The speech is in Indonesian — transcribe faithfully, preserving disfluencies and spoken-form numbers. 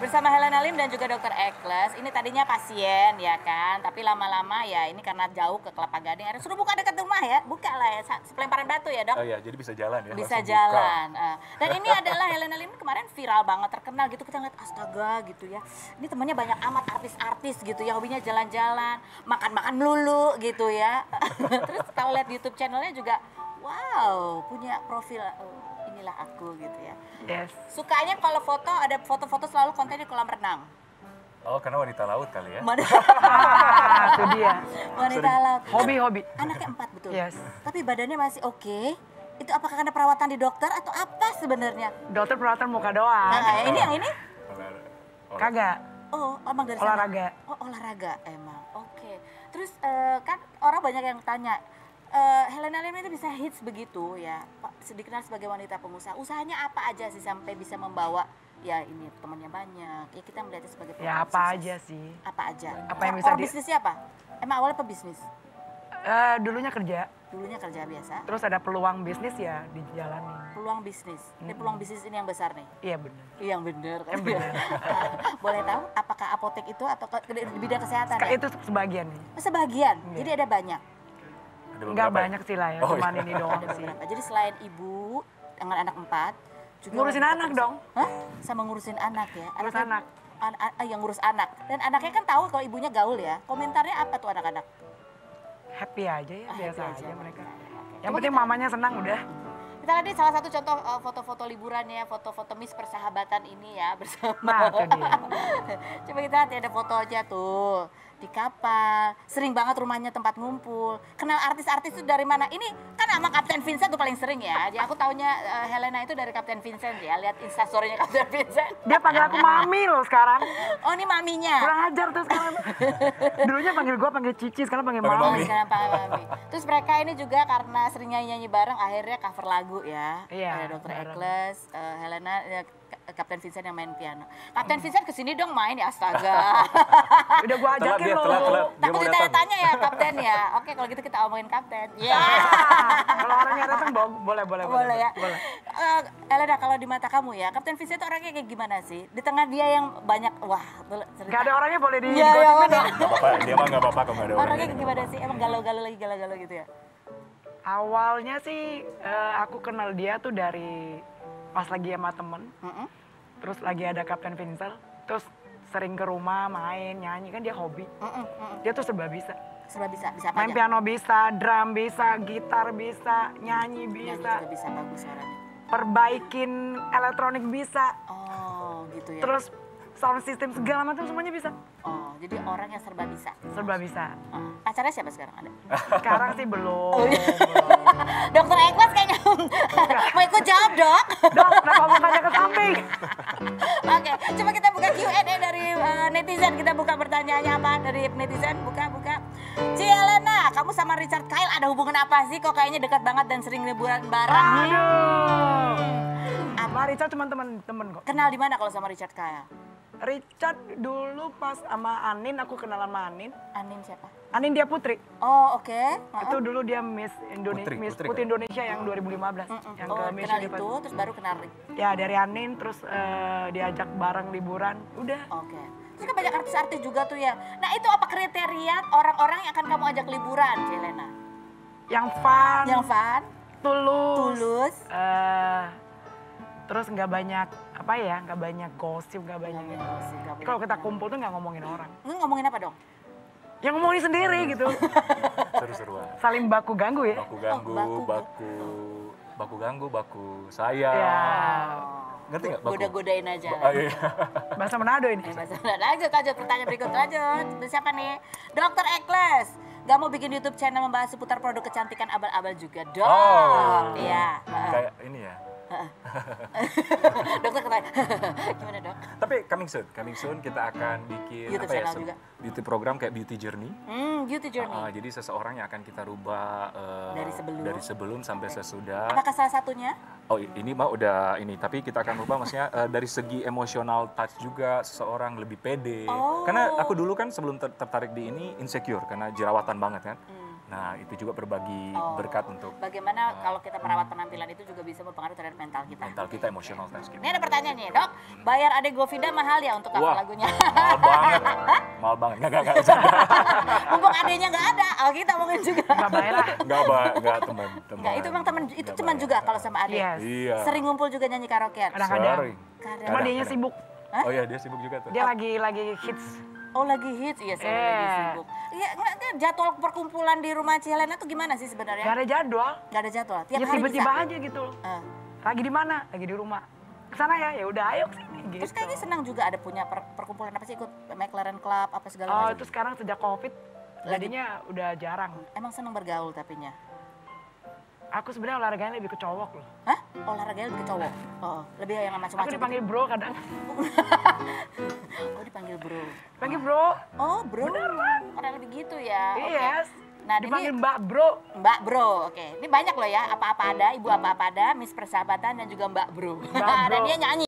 bersama Helena Lim dan juga dokter Ekles. Ini tadinya pasien ya kan, tapi lama-lama ya ini karena jauh ke Kelapa Gading. Ada suruh buka dekat rumah ya, buka lah ya, sepelemparan batu ya dok. Oh iya, jadi bisa jalan ya. Bisa jalan. Uh, dan ini adalah Helena Lim kemarin viral banget, terkenal gitu. Kita ngeliat astaga gitu ya. Ini temennya banyak amat artis-artis gitu ya, hobinya jalan-jalan, makan-makan melulu gitu ya. Terus kalau lihat di YouTube channelnya juga, wow punya profil. Uh, inilah aku gitu ya. Yes. Sukanya kalau foto, ada foto-foto selalu konten di kolam renang. Oh, karena wanita laut kali ya? Ah, itu dia. Wanita laut. Hobi-hobi. Anaknya empat betul. Yes. Tapi badannya masih oke. Okay. Itu apakah karena perawatan di dokter atau apa sebenarnya? Dokter perawatan muka doang. Nah, ini yang ini? Kagak. Oh, emang dari olahraga. Sana? Oh, olahraga emang. Oke. Okay. Terus uh, kan orang banyak yang tanya, Uh, Helena Lim itu bisa hits begitu ya, dikenal sebagai wanita pengusaha. Usahanya apa aja sih sampai bisa membawa ya ini temannya banyak. Ya kita melihatnya sebagai ya apa sukses. Aja sih. Apa aja. Apa yang bisa di... bisnisnya apa? Emang awalnya pebisnis? Uh, dulunya kerja. Dulunya kerja biasa. Terus ada peluang bisnis ya dijalani. Peluang bisnis. Ini peluang bisnis ini yang besar nih. Iya benar. Iya benar. Yang benar. Boleh tahu apakah apotek itu atau di bidang kesehatan? Ka ya? Itu sebagian nih. Sebagian. Yeah. Jadi ada banyak. Enggak banyak sih lah ya, oh, cuman iya. ini doang sih. Jadi selain ibu dengan anak empat, juga ngurusin anak dong. Hah? Sama ngurusin anak ya? Ngurus anak. An an an yang ngurus anak. Dan anaknya kan tahu kalau ibunya gaul ya. Komentarnya apa tuh anak-anak? Happy aja ya, ah, biasa aja, aja mereka. Okay. Yang penting kita, mamanya senang udah. Kita lihat salah satu contoh uh, foto-foto liburannya, foto-foto Miss Persahabatan ini ya bersama. Nah, itu dia. Coba kita lihat ada foto aja tuh. Di kapal, sering banget rumahnya tempat ngumpul. Kenal artis-artis itu dari mana? Ini kan sama Kapten Vincent tuh paling sering ya. Jadi aku taunya uh, Helena itu dari Kapten Vincent ya. Lihat instastorynya Kapten Vincent. Dia panggil aku mami loh sekarang. Oh ini maminya? Kurang ajar tuh sekarang. Dulunya panggil gua panggil Cici, sekarang panggil mami. Oh, sekarang panggil mami. Terus mereka ini juga karena sering nyanyi-nyanyi bareng, akhirnya cover lagu ya. Iya. Ada dokter Ekles, uh, Helena, ya, Kapten Vincent yang main piano. Kapten Vincent kesini dong main ya, astaga. Udah gua ajakin dia, loh. telat, telat. Takut ditanya-tanya ya Kapten ya. Oke kalau gitu kita omongin Kapten. Ya. Yeah. Kalau orangnya datang boleh, boleh, boleh. Boleh ya. Boleh. Uh, Elena kalau di mata kamu ya, Kapten Vincent itu orangnya kayak gimana sih? Di tengah dia yang banyak, wah. Cerita. Gak ada orangnya boleh di ya, ya, dong. Gak apa-apa, dia mah gak apa-apa kalau gak ada orangnya. Orangnya kayak gimana sih? Emang galau-galau lagi, galau-galau gitu ya? Awalnya sih uh, aku kenal dia tuh dari pas lagi sama temen. Mm -hmm. Terus lagi ada Kapten Vincent, terus sering ke rumah main, nyanyi, kan dia hobi. Mm -mm, mm. Dia tuh serba bisa. Serba bisa, bisa apa main aja? Piano bisa, drum bisa, gitar bisa, nyanyi bisa. Nyanyi juga bisa, bagus suaranya. Perbaikin elektronik bisa. Oh gitu ya. Terus sound system segala macam semuanya bisa. Oh, jadi orang yang serba bisa. Serba bisa. Uh, pacarnya siapa sekarang ada? Sekarang sih belum. Oh, iya. Dokter Ekles kayaknya mau ikut jawab dok. Dok, kenapa mukanya ke samping? Oke, coba kita buka Q and A dari uh, netizen. Kita buka pertanyaannya apa dari netizen. Buka, buka. Ci Helena, kamu sama Richard Kyle ada hubungan apa sih? Kok kayaknya dekat banget dan sering liburan bareng? Aduh. Sama Richard cuma teman-teman kok. Kenal di mana kalau sama Richard Kyle? Richard dulu pas sama Anin, aku kenalan sama Anin. Anin siapa? Anin dia Putri. Oh oke. Okay. Uh -uh. Itu dulu dia Miss Indonesia, Putri, Miss Putri, Putri kan? Indonesia yang dua ribu lima belas. Mm -mm. Yang oh, ke Miss kenal Universe. itu, terus baru kenal Rick. Ya dari Anin, terus uh, diajak bareng liburan, udah. Oke. Okay. Terus kan banyak artis-artis juga tuh ya. Nah itu apa kriteria orang-orang yang akan kamu ajak liburan, Helena? Yang fun. Yang fun. Tulus. Tulus. Uh, terus nggak banyak apa ya, nggak banyak gosip, nggak banyak. Kalau kita kumpul tuh nggak ngomongin orang. Lu ngomongin apa dong? Yang ngomongin sendiri gitu. Seru-seruan. Saling baku ganggu ya. Baku ganggu, oh, baku, baku, baku ganggu, baku sayang. Ya. Ngerti nggak? Baku? Goda-godain aja. Ba iya. Bahasa Manado ini. Eh, bahasa Manado. Lanjut, lanjut. Pertanyaan berikut, lanjut. Siapa nih? Dokter Ekles. Gak mau bikin YouTube channel membahas seputar produk kecantikan abal-abal juga, dok. Oh. Iya. Kayak ini ya. Dokter kata, gimana dok? Tapi coming soon, coming soon kita akan bikin YouTube apa ya, channel juga. beauty program kayak beauty journey. Hmm, beauty journey. Uh, jadi seseorang yang akan kita rubah uh, dari sebelum, dari sebelum sampai okay. sesudah. Apakah salah satunya? Oh ini mah udah ini, tapi kita akan rubah maksudnya uh, dari segi emosional touch juga seseorang lebih pede. Oh. Karena aku dulu kan sebelum ter tertarik di ini insecure karena jerawatan banget kan. Hmm. Nah, itu juga berbagi Oh. berkat untuk Bagaimana kalau kita merawat penampilan itu juga bisa berpengaruh terhadap mental kita. mental kita, emosional touch kita. Ini ada pertanyaan nih, Dok. Bayar Ade Govida mahal ya untuk cover Wah, lagunya? mahal banget. Mahal banget. Enggak, enggak, enggak. Mumpung adenya nggak ada, oh kita mungkin juga. Nggak bayar lah. Enggak, Mbak. Enggak, teman. teman. Enggak, itu memang teman, itu Nggak teman bayar. juga kalau sama Ade. Yes. Iya. Sering ngumpul juga nyanyi karaokean. Kadang-kadang. Sering. Kadang. Cuma Kadang, dianya kadang. sibuk. Hah? Oh iya, dia sibuk juga tuh. Dia lagi lagi hits. Oh lagi hits, iya saya lagi Eh. sibuk. Iya, nggak, nggak, jadwal perkumpulan di rumah Cihelena tuh gimana sih sebenarnya? Gak ada jadwal. Nggak ada jadwal, tiap Ya hari tiba-tiba bisa. aja gitu. Eh. Lagi di mana? Lagi di rumah. Kesana ya, ya udah ayo kesini gitu. Terus kayaknya senang juga ada punya per- perkumpulan apa sih, ikut McLaren Club apa segala Oh macam. itu sekarang sejak covid jadinya udah jarang. Emang senang bergaul tapinya. Aku sebenarnya olahraganya lebih ke cowok loh. Hah? Olahraganya lebih ke cowok? Oh, lebih yang Aku macam-macam. dipanggil bro kadang. Oh, dipanggil bro. Panggil bro. Oh, bro. Orang lebih gitu ya. Oke. Yes. Nah, Dipanggil ini mbak bro. Mbak Bro. Oke. Ini banyak loh ya, apa-apa ada, ibu apa-apa ada, Miss Persahabatan dan juga Mbak Bro. Mbak Bro. Dan dia nyanyi.